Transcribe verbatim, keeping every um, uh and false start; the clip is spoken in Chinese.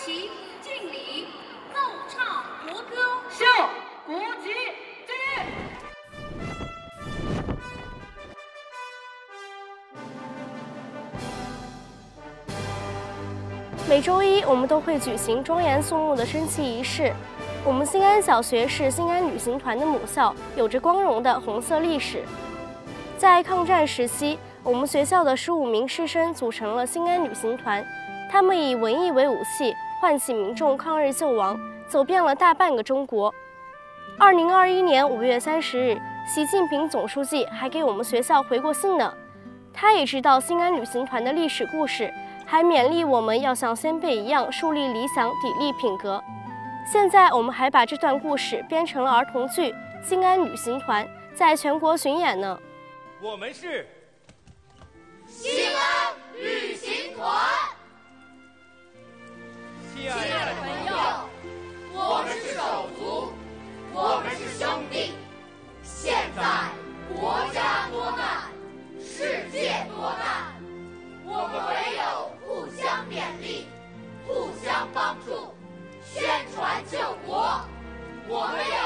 旗，敬礼，奏唱国歌。 向国旗敬礼。 每周一，我们都会举行庄严肃穆的升旗仪式。我们新安小学是新安旅行团的母校，有着光荣的红色历史。在抗战时期，我们学校的十五名师生组成了新安旅行团，他们以文艺为武器，唤起民众抗日救亡，走遍了大半个中国。二零二一年五月三十日，习近平总书记还给我们学校回过信呢。他也知道新安旅行团的历史故事，还勉励我们要像先辈一样树立理想，砥砺品格。现在我们还把这段故事编成了儿童剧《新安旅行团》，在全国巡演呢。 我们是新安旅行团。 亲爱的朋友， 我们是手足，我们是兄弟。现在国家多难，世界多难，我们唯有互相勉励，互相帮助，宣传救国。我们要